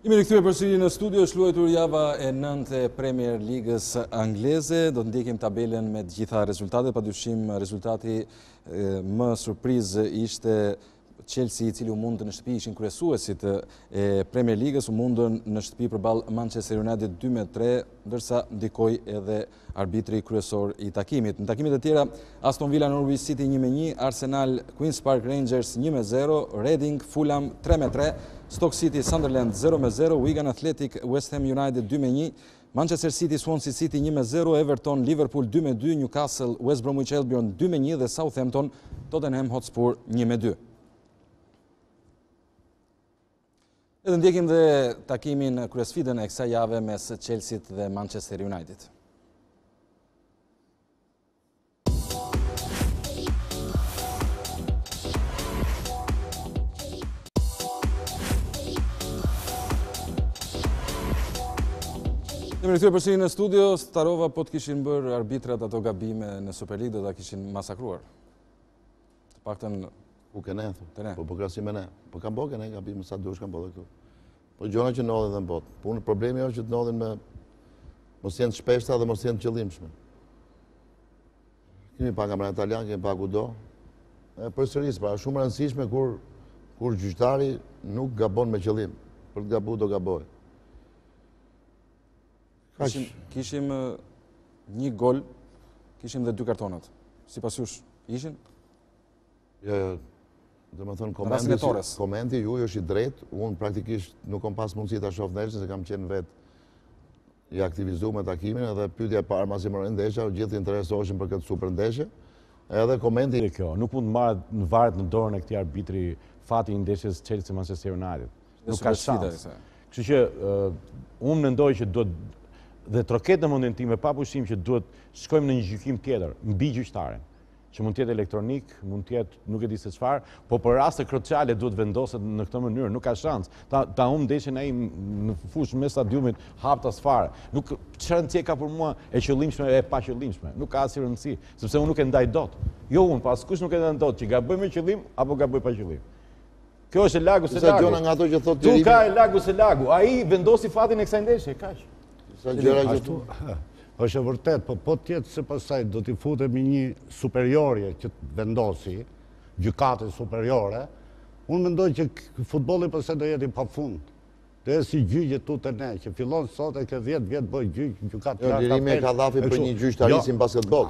Jemi rikthyer përsëri në studio, është luajtur java e 9 e Premier Ligës angleze. Do të ndjekim tabelën me të gjitha rezultatet. Padyshim rezultati më surprizë ishte Chelsea, i cili u mundën në shtëpi, ishin kryesuesit e Premier Ligës, u mundën në shtëpi përballë Manchester United 2-3, ndërsa ndikoi edhe arbitri kryesor i takimit. Në takimet e tjera, Aston Villa Norwich City 1-1, Arsenal Queen's Park Rangers 1-0, Reading Fulham 3-3, Stoke City Sunderland 0-0, Wigan Athletic West Ham United 2-1, Manchester City Swansea City 1-0, Everton Liverpool 2-2, Newcastle West Bromwich Albion 2-1 dhe Southampton Tottenham Hotspur 1-2. Edhe ndjekim dhe takimin kryesfidën e kësaj jave mes Chelsea dhe Manchester United. Jemi rikthyer përsëri në studio. Starova po të kishin bërë arbitrat ato gabime në Superliga, do ta kishin masakruar. Të paktën ku kene, po krahasim me ne. Po kanë bërë kene gabime sa duhesh kanë bërë këtu. Po gjona që ndodhin edhe në botë. Problemi është që të ndodhin me mos janë të shpeshta dhe mos janë të qëllimshme. Kemi pa kampionat italian, kemi pa kudo. Përsëris, pra shumë e rëndësishme kur gjyqtari nuk gabon me qëllim. Për të gabuar do gabojë. Kishim një gol, kishim dhe 2 kartonat. Sipas jush, ishin? Jo, dhe më thënë, komenti ju është i drejtë, unë praktikisht nuk kom pas mundësi të shoh ndeshjen, se kam qenë vetë i aktivizuar me takimin, edhe pyetja e parë masi morën ndeshja, gjithë interesoheshin për këtë super ndeshje, edhe komenti... Kjo, nuk mund të marrë në varet në dorën e këtij arbitri fati i ndeshjes Chelsea Manchester United. Nuk ka shans. Kështu që unë mendoj që duhet dhe troket në mendjen time pa pushim që duhet shkojmë në një gjykim tjetër mbi gjyqtarin, që mund të jetë elektronik, mund të jetë nuk e di se çfarë, po për raste kruciale duhet vendoset në këtë mënyrë, nuk ka shans. Ta humb ndeshjen ai në fushë mes stadiumit haptas fare. Nuk çrëndje ka për mua e qëllimshme e pa qëllimshme. Nuk ka asnjë rëndësi, sepse unë nuk e ndaj dot. Jo unë, pas kush nuk e ndaj dot, që gaboj me qëllim apo gaboj pa qëllim. Kjo është e lagu se lagu. Gjona nga ato që thotë tu ka e lagu se lagu. Ai vendosi fatin e kësaj ndeshje, kaq. Ashtu, është e vërtet, po tjetë se pasaj do t'i futemi një superiorje që të vendosi, gjykate superiore, unë mendoj që futbolli pasaj do jeti pa fund. Dhe si gjyqje tu të ne, që fillon sot e ke 10 vjetë bëj gjykat lartë. Lirimi e Kadhafi për një gjyqtarisin basketbol.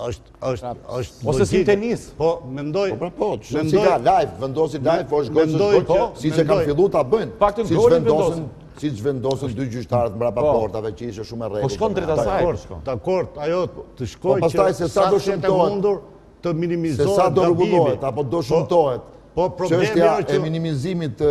Ose si tenis. Po, mendoj... Po, që si ka live, vendosi live, po është gojës, si që kanë fillu ta bëjnë. Paktën golin vendosin. Si që vendosin 2 gjyqtarët mbrapa portave që ishe shumë e rregull. Po shkon drejt asaj. Dakord, ajo të shkoj që se sa do mundur të minimizohet se sa do rregullohet apo do shëmtohet. Po problemi është e minimizimit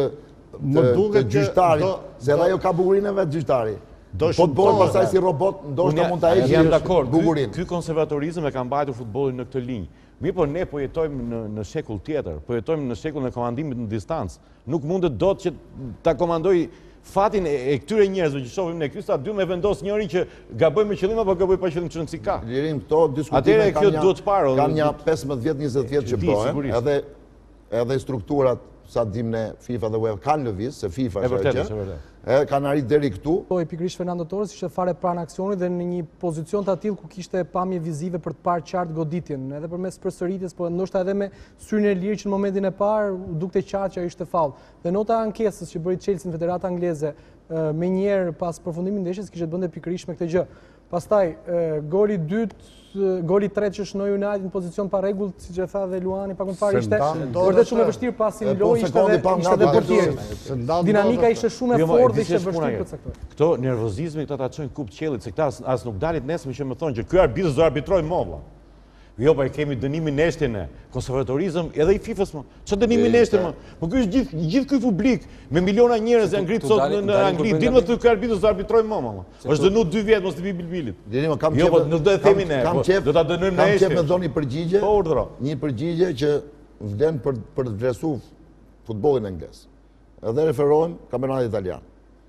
të gjyqtarit, se edhe ajo ka bukurinë e vetë gjyqtari. Po të bërë pasaj si robot, ndoshta mund ta heqë bukurinë. Ky konservatorizëm e ka mbajtur futbollin në këtë linjë. Mi po ne po jetojmë në shekull tjetër, po jetojmë në shekullin e komandimit në distancë. Nuk mundet dot që ta komandoj fatin e këtyre njerëzve që shohim ne ky stadium e vendos njëri që gaboj me qëllim apo gaboj pa qëllim, çon si ka. Lirim këto diskutime kanë një 15 vjet, 20 vjet që bëhen, edhe strukturat sa dim ne FIFA dhe UEFA kanë lëviz, se FIFA është që kanë arrit deri këtu. Po pikërisht Fernando Torres ishte fare pranë aksionit dhe në një pozicion të atill ku kishte pamje vizive për të parë qartë goditjen, edhe përmes përsëritjes, po ndoshta edhe me syrin e lirë që në momentin e parë dukte qartë që ai ishte faull. Dhe nota e ankesës që bëri Chelsea në Federata Angleze me njëherë pas përfundimit të ndeshjes kishte bënte pikërisht me këtë gjë. Pastaj goli i dytë, goli i tretë që shënoi United në pozicion pa rregull, siç e tha dhe Luani pak më parë, ishte vërtet shumë e vështirë pasi lojë ishte edhe portieri. Dinamika ishte shumë e fortë dhe ishte vështirë për caktuar. Këto nervozizmi këta ta çojnë kupë qellit, se këta as nuk dalit nesër që më thonë që ky arbitër do arbitrojë molla. Jo, pa e kemi dënimin neshtjen e konservatorizëm edhe i FIFA-s më. Ço dënimin neshtjen më? Po ky është gjithë ky publik me miliona njerëz janë ngrit sot në Angli, dinë më ky arbitër do arbitrojë më. Është dënuar 2 vjet mos të vi bilbilit. Jo, po nuk do të themi ne. Do ta dënojmë nesër. Kam qef me dhoni përgjigje. Po urdhëro. Një përgjigje që vlen për të vlerësuar futbollin anglez. Edhe referohem kampionatit italian.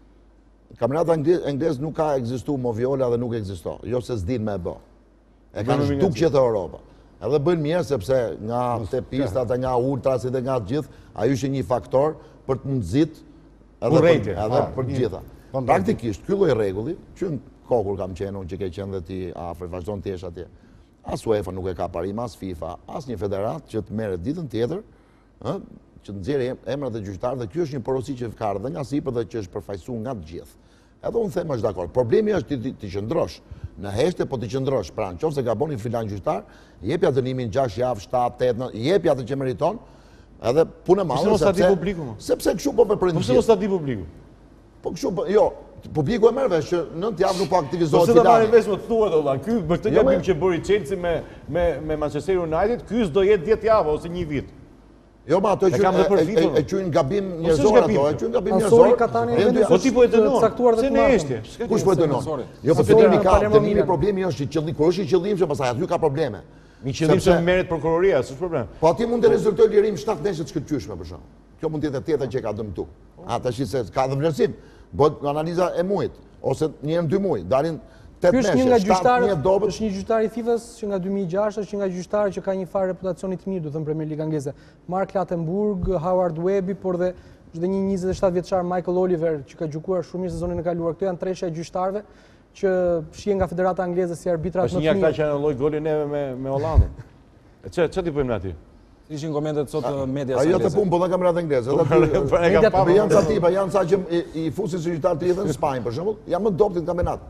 Kampionati anglez nuk ka ekzistuar moviola dhe nuk ekziston. Jo se s'din më e bë. E kanë zhdukje të Europa. Edhe bëjnë mirë sepse nga te pistat, nga ultrasit dhe nga gjithë, ajo ishte një faktor për të nxit edhe për gjitha. Praktikisht, ky lloj rregulli, që në kokur kam qenë, unë që ke qenë dhe ti afër, vazhdon të jesh atje. As UEFA nuk e ka parim, as FIFA, as një federat që të merret ditën tjetër, që të nxjerrë emrat e gjyqtarëve, dhe kjo është një porosi që ka ardhur nga sipër dhe që është përfaqësuar nga të gjithë. Edhe unë them është dakord. Problemi është ti qëndrosh në heshte, po ti qëndrosh pranë. Nëse gaboni filan gjyqtar, jepja dënimin 6 javë, 7, 8, 9, jepja atë që meriton, edhe punë e madhe sepse kështu po veprojnë. Po pse mos ta di publiku? Po kështu, jo, publiku e merr vesh që 9 javë nuk po aktivizohet filani. Po se ta marrin filani. vesh më thuhet valla, ky për këtë gabim që bëri Chelsea me Manchester United, ky s'do jetë 10 javë ose 1 vit. Jo, ma ato e quajnë gabim njerëzor ato, e quajnë gabim njerëzor. Po ti po e dënon. Se ne eshtje. Kush po e dënon? Jo, po dënimi problemi është që kur është i qëllimshëm, pastaj aty ka probleme. Mi qëllimshëm merret prokuroria, s'është problem. Po aty mund të rezultojë lirim 7 nesër të shkëlqyeshme për shkak. Kjo mund të jetë tjetër që ka dëmtu. Tash se ka dhe vlerësim. Bëhet analiza e muajit ose një herë në 2 muaj, dalin 8 nesër, 7 dobët. Është një gjyqtar i FIFA-s që nga 2006 është një nga gjyqtarët që ka një farë reputacioni të mirë, do të thënë Premier League angleze. Mark Clattenburg, Howard Webby, por dhe është një 27 vjeçar Michael Oliver që ka gjykuar shumë mirë sezonin e kaluar. Këto janë tresha e gjyqtarëve që shihen nga Federata Angleze si arbitrat më të mirë. Është një ata që janë lloj golin neve me Hollandën. Ç'ti bëjmë ne aty? Ishin komentet sot media angleze. Ajo të punë po dha kamerat angleze. Janë sa tipa, janë sa që i fusin si gjyqtar të tjerë në Spanjë për shembull, janë më dobët në kampionat.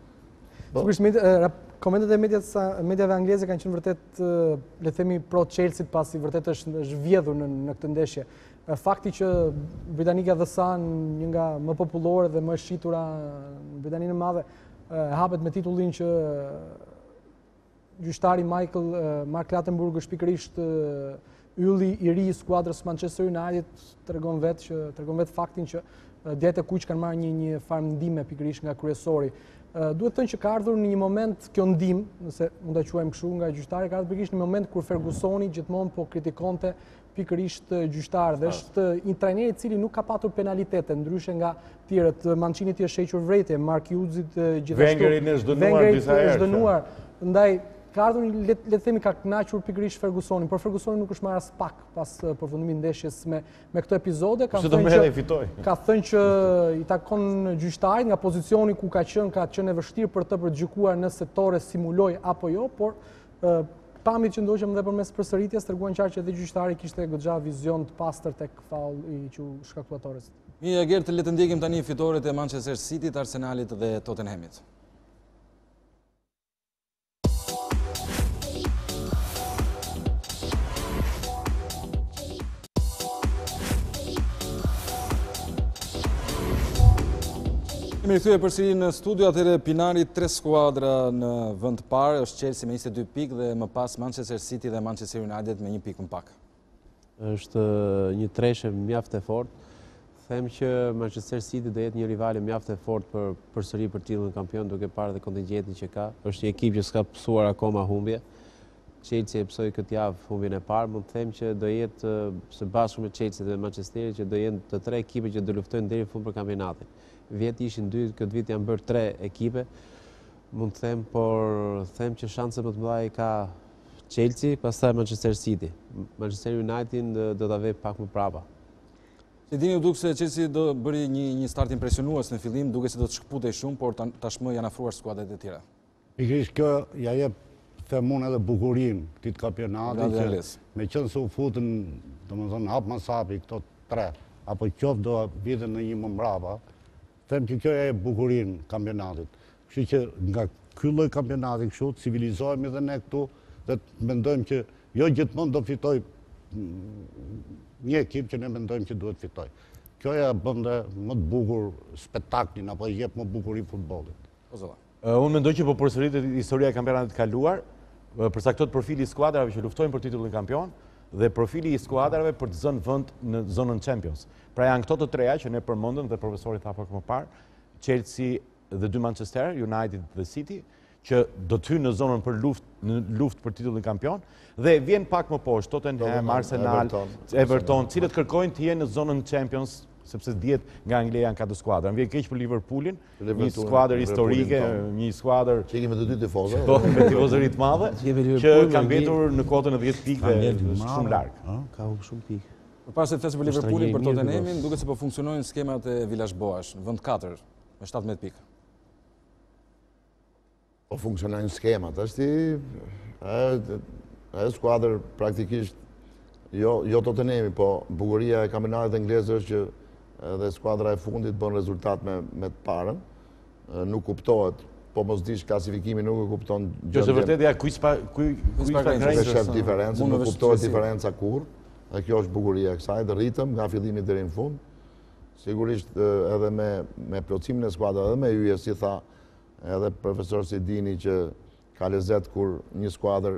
Komentet e mediave angleze kanë qenë vërtet, le themi, pro Chelsea pasi vërtet është vjedhur në këtë ndeshje. Fakti që Britanika The Sun, një nga më popullore dhe më shitura në Britaninë e Madhe, hapet me titullin që gjyqtari Mark Clattenburg është pikërisht ylli i ri i skuadrës Manchester United, tregon vetë faktin që djetë e kuq kanë marrë një farë ndihme pikërisht nga kryesori. Duhet thënë që ka ardhur në një moment kjo ndihmë, nëse mund ta quajmë kështu nga gjyqtari, ka ardhur pikërisht në moment kur Fergusoni gjithmonë po kritikonte pikërisht gjyqtarët. Është një trajner i cili nuk ka patur penalitete, ndryshe nga tjerët. Mancini ti është hequr vrejtje, Mark Hughesit gjithashtu. Wengeri është dënuar. Ndaj ka ardhur le të themi ka kënaqur pikërisht Fergusonin, por Fergusoni nuk është marrë as pak pas përfundimit ndeshjes me këto epizode. Ka thënë që i takon gjyqtarit nga pozicioni ku ka qenë e vështirë për të përgjykuar nëse Torres simuloi apo jo, por pamit që ndoqëm dhe përmes përsëritjes treguan qartë që edhe gjyqtari kishte goxha vizion të pastër tek faulli që u shkaktua Torresit. Mirë, Gert, le të ndjekim tani fitoret e Manchester City, Arsenalit dhe Tottenhamit. Kemi rikthyer përsëri në studio, atëherë Pinari 3 skuadra në vend parë, është Chelsea me 22 pikë dhe më pas Manchester City dhe Manchester United me 1 pikë më pak. Është një treshe mjaft e fortë. Them që Manchester City do jetë një rivale mjaft e fortë për përsëri për titullin kampion, duke parë dhe kontingjentin që ka. Është një ekip që s'ka pësuar akoma humbje. Chelsea e pësoi këtë javë humbjen e parë, mund të them që do jetë së bashku me Chelsea dhe Manchesteri që do jenë të 3 ekipe që do luftojnë deri në fund për kampionatin. Vjet ishin 2, këtë vit janë bërë 3 ekipe, mund të them, por them që shanse më të mëdha ka Chelsea, pastaj Manchester City. Manchester United do ta vë pak më prapa. Si dini, u duk se Chelsea do bëri një start impresionues në fillim, duke se do të shkputej shumë, por tashmë janë afruar skuadrat e tjera. Pikërisht kjo ja jep themun edhe bukurinë këtij kampionati që me qenë se u futën, domethënë hap mas hapi këto 3, apo qoftë do vitën në një më mbrapa. Them që kjo e bukurinë kampionatit. Kështu që nga ky lloj kampionati kështu civilizohemi edhe ne këtu dhe mendojmë që jo gjithmonë do fitoj një ekip që ne mendojmë që duhet fitoj. Kjo ja bën më të bukur spektaklin apo jep më bukuri futbollit. Unë mendoj që po përsëritet historia e kampionatit kaluar, përsa këto profili i skuadrave që luftojnë për titullin kampion dhe profili i skuadrave për të zënë vend në zonën Champions. Pra janë këto të treja që ne përmendëm dhe profesori tha pak më parë, Chelsea dhe 2 Manchester, United dhe City, që do të hyjnë në zonën për luftë për titullin kampion dhe vjen pak më poshtë Tottenham, Arsenal, Everton, cilët kërkojnë të jenë në zonën Champions, sepse dihet nga Anglia janë 4 skuadra. Vjen keq për Liverpoolin, një skuadër historike, një skuadër që kemi të dy tifozë, me tifozëri të madhe, që ka mbetur në kotën e 10 pikëve shumë larg. Ka humbur shumë pikë. Përpara se të flasë për Liverpoolin, për Tottenhamin, duket se po funksionojnë skemat e Villas-Boas, në vend 4, me 17 pikë. Po funksionojnë skemat, është skuadër praktikisht, jo Tottenhami, po bukuria e kampionatit anglez është që edhe skuadra e fundit bën rezultat me të parën, nuk kuptohet, po mos dish klasifikimi nuk e kupton gjendjen. Jo, se vërtet ja kuj diferencë, nuk kuptohet diferenca kur, dhe kjo është bukuria e kësaj, dhe rritëm nga fillimi deri në fund. Sigurisht edhe me plotësimin e skuadrës, edhe me yje, si tha edhe profesor Sidini, që ka lezet kur një skuadër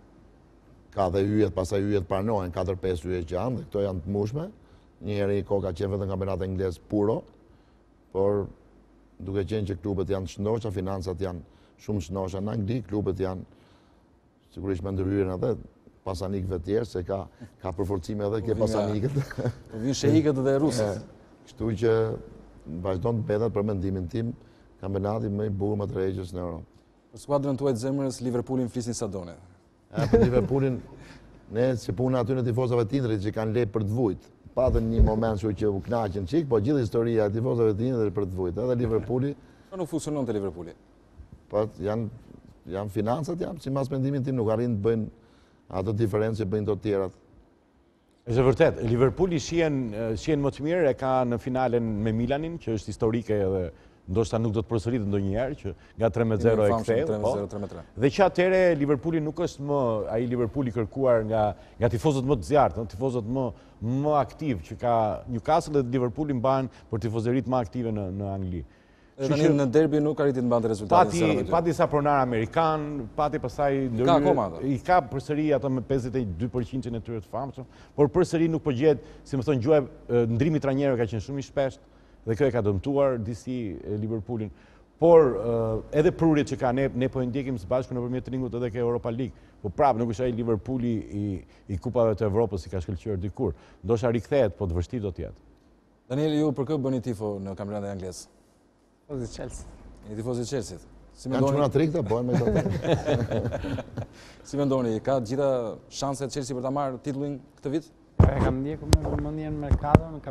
ka dhe yjet, pasaj yjet pranohen, 4-5 yjet që janë, dhe këto janë të mushme. Njëherë i ka qenë vetëm kampionat anglez puro, por duke qenë që klubet janë të shëndosha, financat janë shumë të shëndosha në Angli, klubet janë sigurisht me ndërhyrjen edhe pasanikëve tjerë, se ka përforcime edhe ke pasanikët. Vinë shehikët dhe rusët. Kështu që vazhdon të mbetet për mendimin tim, kampionati më i bukur më të rregjës në Europë. Për skuadrën tuaj të zemrës, Liverpoolin flisin sa done. Për Liverpoolin, ne që puna aty në tifozave tindrit që kanë lejtë për të vujt, patën një moment që u knaqën qik, po gjithë historia e tifozave tindrit për të vujt. Edhe Liverpooli... Po nuk funksionon të Liverpooli? Po janë financat, si mas mendimin tim nuk arrin të bëjnë ato diferencë që bëjnë të tjerat. Është vërtet, Liverpooli shien më të mirë, e ka në finalen me Milanin, që është historike edhe ndoshta nuk do të përsëritet ndonjëherë, që nga 3-0 e ktheu. Dhe që atëre Liverpooli nuk është më ai Liverpooli kërkuar nga tifozët më të zjarrt, tifozët më aktiv që ka Newcastle dhe Liverpooli mbahen për tifozërit më aktive në Angli. Edhe në derbi nuk arriti të mbante rezultatet. Pa disa pronar amerikan, pati pasaj i ka përsëri ato me 52% e tyre të famshëm, por përsëri nuk po gjet, si më thonë gjuhë, ndrimi trajnerëve ka qenë shumë i shpesht, dhe kjo e ka dëmtuar disi Liverpoolin. Por edhe prurit që ka ne po ndjekim së bashku nëpërmjet ringut edhe ke Europa League, po prapë nuk është ai Liverpooli i kupave të Evropës si ka shkëlqyer dikur. Ndoshta rikthehet, po të vështirë do të jetë. Daniel, ju për kë bëni tifo në kampionatin anglez? Tifozi i Chelsea. Një tifozi i Chelsea. Janë çuna trikta, po me të. Si mendoni, ka gjitha shanset Chelsea për ta marrë titullin këtë vit? E kam ndjekur me vëmendje në merkaton,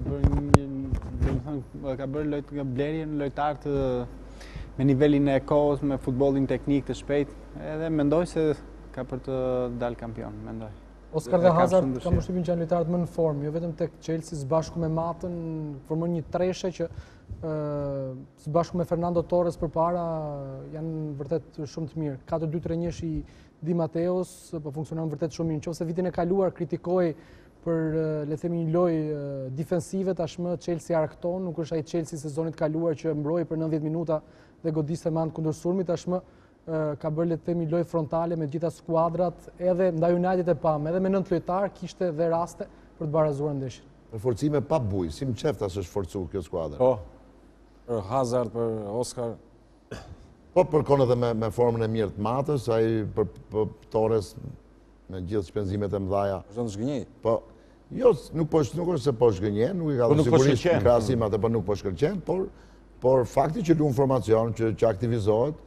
ka bërë blerjen lojtar të me nivelin e kohës, me futbollin teknik të shpejt, edhe mendoj se ka për të dalë kampion, mendoj. Oscar dhe Hazard ka përshtypjen që janë lojtarët më në formë, jo vetëm tek Chelsea së bashku me Matën, formon një treshe që së bashku me Fernando Torres përpara janë vërtet shumë të mirë. 4-2-3-1 i Di Mateos, po funksionon vërtet shumë mirë. Nëse vitin e kaluar kritikoi për le të themi një lojë defensive, tashmë Chelsea arkton, nuk është ai Chelsea sezonit kaluar që mbroi për 90 minuta dhe godiste me anë kundër sulmit, tashmë ka bërë le të themi lojë frontale me gjitha skuadrat, edhe ndaj United e pam, edhe me 9 lojtar kishte dhe raste për të barazuar ndeshjen. Për forcime pa bujë, si më qeftas është forcu kjo skuadër. Po, për Hazard, për Oscar. Po përkon edhe me formën e mirë të Matës, ai për Torres me gjithë shpenzimet e mëdhaja. Është në zhgënjej? Po, jo, nuk është se po shgënjen, nuk i ka dhe sigurisht në krasimat e po nuk po shkëlqen, por fakti që luan formacion, që aktivizohet,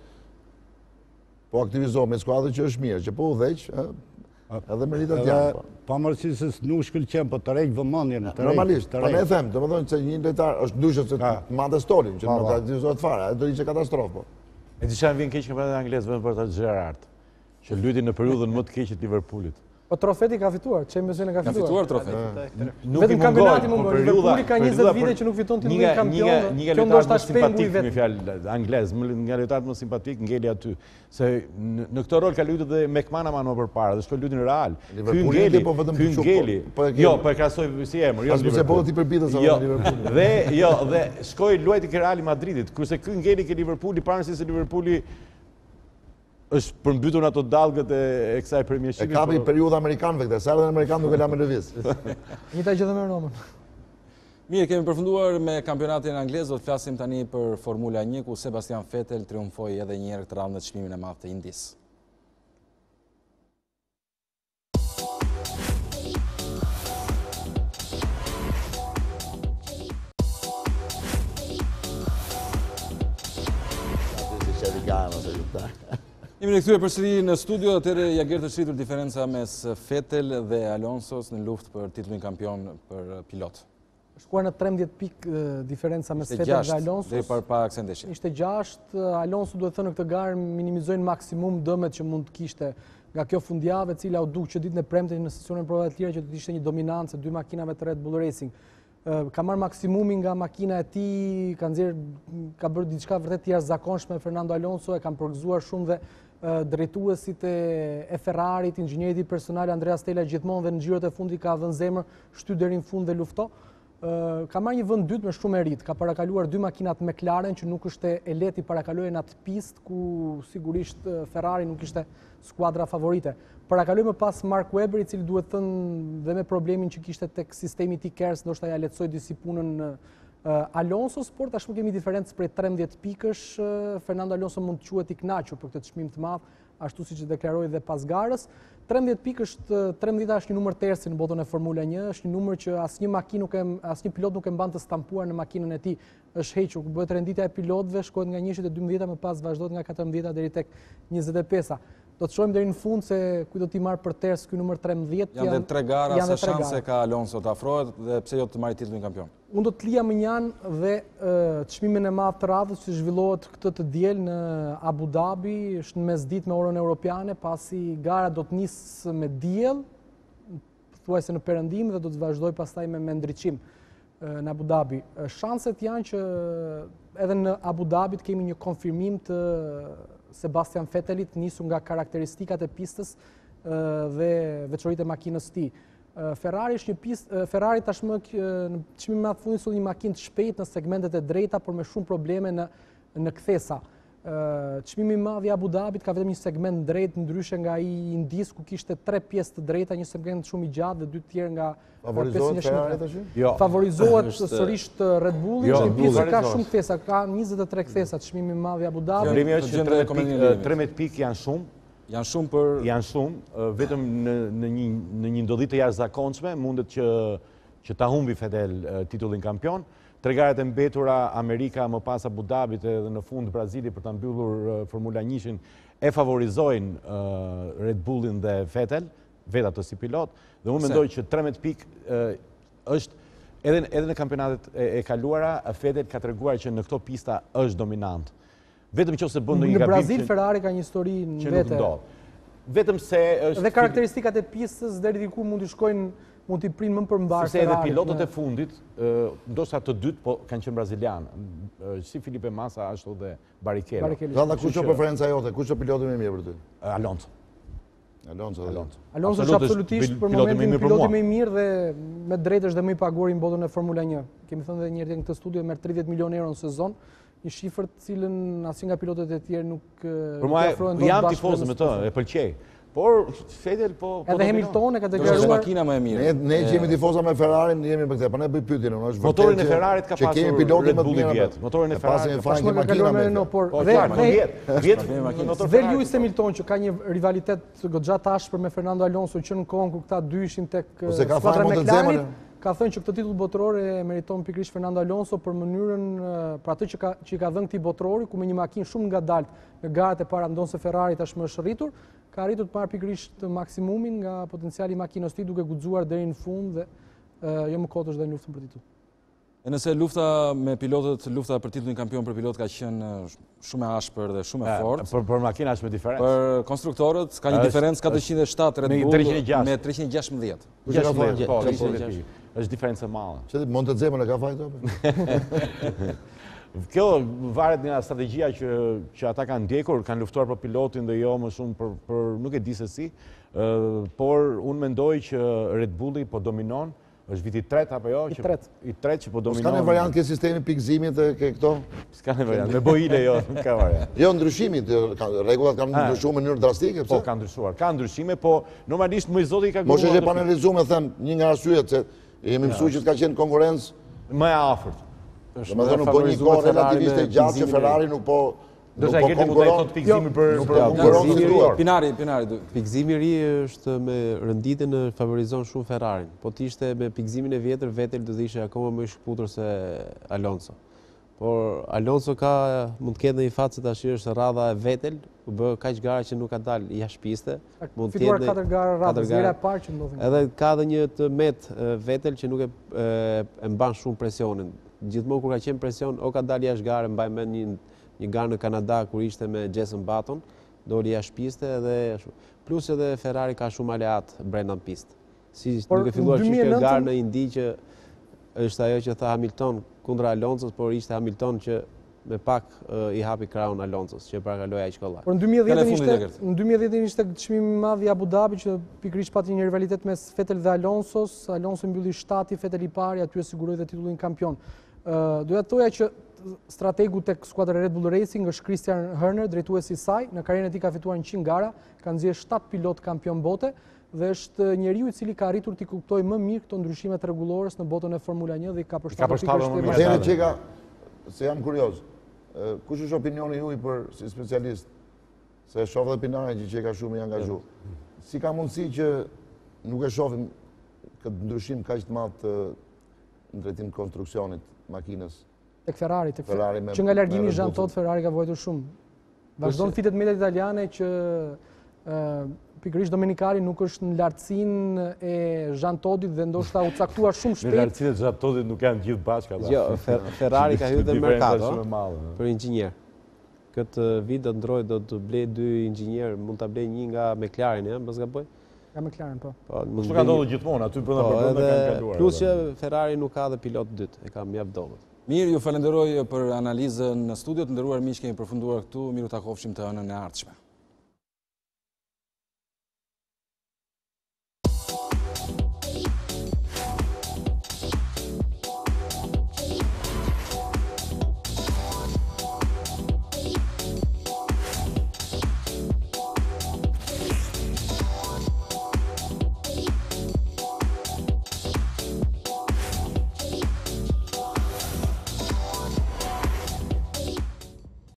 po aktivizohet me skuadrë që është mirë, që po udheq, edhe meritat janë. Pavarësisht se nuk shkëlqen, po të rejtë vëmendjen. Normalisht, po ne them, domethënë se një lojtar është ndryshe se të mande stolin, që nuk aktivizohet fare, do ishte katastrofë po. E di çfarë vjen keq kampionatit anglez vetëm për ta Gerrard, që lyti në periudhën më të keqe të Liverpoolit. Po trofeti ka fituar, Champions League ka fituar. Ka fituar trofeti. Vetëm kampionati mungon. Liverpooli ka 20 vite që nuk fiton titullin kampion. Kjo ndoshta shpengu i vet. Një fjalë anglez, nga lojtarët më simpatik ngeli aty. Se në këtë rol ka luajtur dhe McManaman më përpara, dhe shkoi luajti në Real. Ky ngeli. Jo, po e krahasoj si emër, jo Liverpooli. Se po ti përbitës me Liverpooli. Dhe shkoi luajti ke Real Madridit, kurse ky ngeli ke Liverpooli, pavarësisht se Liverpooli është përmbytur në ato dallgët e kësaj premiership. E kapi periudha amerikanëve këtë, sa edhe në Amerikanë nuk e la me lëviz. Njëta gjë dhe me Romën. Mirë, kemi përfunduar me kampionatin anglez, do të flasim tani për Formula 1, ku Sebastian Vettel triumfoi edhe një herë këtë radhë në çmimin e madh të Indis. Jemi rikthyer përsëri në studio, atëherë ja gjerë të shritur diferenca mes Vettel dhe Alonsos në luftë për titullin kampion për pilot. Shkuar në 13 pikë diferenca mes Vettel dhe Alonsos. Ishte 6 deri para kësaj ndeshje. Ishte 6, Alonso duhet thënë në këtë garë minimizojnë maksimum dëmet që mund të kishte nga kjo fundjavë, e cila u duk që ditën e premte në sesionin provave të tjera që do të ishte një dominancë e dy makinave të Red Bull Racing. Ka marrë maksimumin nga makina e tij, ka bërë diçka vërtet të jashtëzakonshme Fernando Alonso, e kanë përgëzuar shumë dhe drejtuesit e Ferrarit, inxhinierit personal Andrea Stella gjithmonë dhe në xhirot e fundit ka dhënë zemër, shty deri në fund dhe lufto. Ka marrë një vend dytë me shumë merit, ka parakaluar dy makinat McLaren që nuk është e lehtë i parakalojë në atë pistë ku sigurisht Ferrari nuk ishte skuadra favorite. Parakaloi më pas Mark Webber, i cili duhet thënë dhe me problemin që kishte tek sistemi i KERS, ndoshta ja lehtësoi disi punën Alonso, por tashmë kemi diferencë prej 13 pikësh. Fernando Alonso mund të quhet i kënaqur për këtë çmim të madh, ashtu siç e deklaroi dhe pas garës. 13 pikë është 13 është një numër tersi në botën e Formula 1, është një numër që asnjë pilot nuk e mban të stampuar në makinën e tij. Është hequr, bëhet renditja e pilotëve, shkohet nga 1 te 12, më pas vazhdohet nga 14 deri tek 25. Do të shohim deri në fund se kujt do t'i marrë për ters ky numër 13. Janë dhe 3 gara sa shanse ka Alonso të afrohet dhe pse jo të marrë titullin kampion. Unë do të lija më njanë dhe çmimin e madh të radhës që zhvillohet këtë të diel në Abu Dhabi, është në mesditë me orën europiane, pasi gara do të nisë me diell, thuajse në perëndim dhe do të vazhdoj pastaj me ndriçim në Abu Dhabi. Shanset janë që edhe në Abu Dhabi të kemi një konfirmim të Sebastian Vettelit, nisur nga karakteristikat e pistës dhe veçoritë e makinës së tij. Ferrari tashmë në çmimin më të fundit solli një makinë të shpejtë në segmentet e drejta, por me shumë probleme në kthesa. Çmimi i madh i Abu Dhabit ka vetëm një segment drejt, ndryshe nga ai i Indis ku kishte 3 pjesë të drejta, një segment shumë i gjatë dhe 2 të tjerë nga favorizohet Ferrari tash? Jo. Favorizohet sërish Red Bulli, që një pjesë ka shumë kthesa, ka 23 kthesa çmimi i madh i Abu Dhabit. Problemi është që 13 pikë janë shumë. Janë shumë, vetëm në një ndodhi të jashtëzakonshme mundet që ta humbi Vettel titullin kampion. 3 garet e mbetura, Amerika më pas Abu Dhabit edhe në fund Brazili për ta mbyllur Formula 1-shin e favorizojnë Red Bullin dhe Vettel, vetë ato si pilot, dhe unë mendoj që 13 pikë është edhe në kampionatet e kaluara, Vettel ka treguar që në këto pista është dominant. Vetëm nëse bën ndonjë gabim. Në Brazil Ferrari ka një histori në vete. Vetëm se është dhe karakteristikat e pistës deri diku mund t'i prinë më përmbar Ferrari. Se edhe pilotët e fundit, ndoshta të dytë, po kanë qenë brazilianë, si Felipe Massa ashtu dhe Barrichello. Randa, kush është preferenca jote? Kush është piloti më i mirë për ty? Alonso. Alonso është absolutisht për momentin piloti më i mirë dhe me drejtë është dhe më i paguar në botën e Formula 1. Kemi thënë edhe një herë në këtë studio, merr 30 milionë euro në sezon, një shifër të cilën asnjë nga pilotët e tjerë nuk ofrojnë dot. Jam tifoz me të, e pëlqej. Por Vettel po edhe Hamilton e ka deklaruar makina më e mirë. Ne që jemi tifoza me Ferrarin, jemi për këtë. Po ne bëj pyetjen, është vërtet. Motorin e Ferrarit ka pasur Red Bulli vjet. Motorin e Ferrarit ka pasur makina me Renault, por vjet dhe Lewis Hamilton që ka një rivalitet goxha të ashpër me Fernando Alonso që në kohën kur këta dy ishin tek skuadra McLaren, ka thënë që këtë titull botror e meriton pikërisht Fernando Alonso për mënyrën, për atë që i ka dhënë këtij botrori, ku me një makinë shumë ngadalt në garat e para ndonse Ferrari tashmë është rritur, ka arritur të marrë pikërisht maksimumin nga potenciali i makinës së tij, duke guxuar deri në fund dhe jo më kot është dhe në luftën për titull. E nëse lufta me pilotët, lufta për titullin kampion për pilot ka qenë shumë e ashpër dhe shumë e fortë. Për makina është me diferencë. Për konstruktorët ka një diferencë 407 Red Bull me 316. Është diferencë e madhe. Çfarë Montezemën e ka fajtur? Kjo varet nga strategjia që ata kanë ndjekur, kanë luftuar për pilotin dhe jo më shumë për nuk e di se si, por unë mendoj që Red Bulli po dominon. Është viti 3 apo jo? I 3 që po dominon. S'ka ne variant ke sistemi pikëzimit e ke këto? S'ka ne variant, me bojile jo, nuk ka variant. Jo, ndryshimit, rregullat kanë ndryshuar në mënyrë drastike, pse? Po, kanë ndryshuar, ka ndryshime, po normalisht më i zoti ka Mos e panelizuar me them një nga arsyet se jemi mësuar që ka qenë konkurrencë më e afërt. Domethënë nuk po një kohë relativisht e gjatë që Ferrari nuk po Dërsa Gerti mund të thot pikëzimi për Pinari. Pikëzimi i ri është me renditjen e favorizon shumë Ferrarin. Po të ishte me pikëzimin e vjetër, Vettel do të ishte akoma më i shkputur se Alonso. Por Alonso mund të ketë në një fatë se tash është radha e Vettel, u bë kaq gara që nuk ka dalë jashtë piste. Fituar 4 gara radhë, zera e parë që ndodhin. Edhe ka edhe një të met Vettel që nuk e mban shumë presionin. Gjithmonë kur ka qenë presion, o ka dalë jashtë gare, mbaj me një garë në Kanada kur ishte me Jason Button, doli jashtë piste edhe plus edhe Ferrari ka shumë aleat brenda pistë. Si nuk e filluar që garë në Indi që është ajo që tha Hamilton kundra Alonsos, por ishte Hamilton që me pak i hapi krahun Alonsos, që parakaloi aq kollaj. Por në 2010 ishte çmimi i madh i Abu Dhabi që pikërisht pati një rivalitet mes Vettel dhe Alonsos, Alonso mbylli 7, Vettel i pari, aty e siguroi dhe titullin kampion. Doja të thoja që strategu tek skuadra Red Bull Racing është Christian Horner, drejtuesi i saj. Në karrierën e tij ka fituar 100 gara, ka nxjerrë 7 pilot kampion bote dhe është njeriu i cili ka arritur t'i kuptojë më mirë këto ndryshimet rregullores në botën e Formula 1 dhe i ka përshtatur pikërisht. Se jam kurioz. Kush është opinioni juaj për si specialist? Se shoh edhe Pinari që ka shumë i angazhuar. Si ka mundësi që nuk e shohim këtë ndryshim kaq të madh në drejtim të konstruksionit makinës? Tek Ferrari, që nga largimi i Jean Todt, Ferrari ka vojtur shumë. Vazhdon fitet medet italiane që pikërisht Domenicali nuk është në lartësinë e Jean Todtit dhe ndoshta u caktuar shumë shpejt. Në lartësinë e Jean Todtit nuk janë gjithë bashkë ata. Jo, Ferrari ka hyrë në merkato për inxhinier. Këtë vit do të ndrojë, do të blej 2 inxhinier, mund ta blej një nga McLaren, mos gaboj. Nga McLaren, po. Kështu ka ndodhur gjithmonë, aty brenda kanë kaluar. Plus që Ferrari nuk ka dhe pilot dytë, e ka mjaft dobët. Mirë, ju falenderoj për analizën në studio, të nderuar miq, kemi përfunduar këtu, miru takofshim të hënën e ardhshme.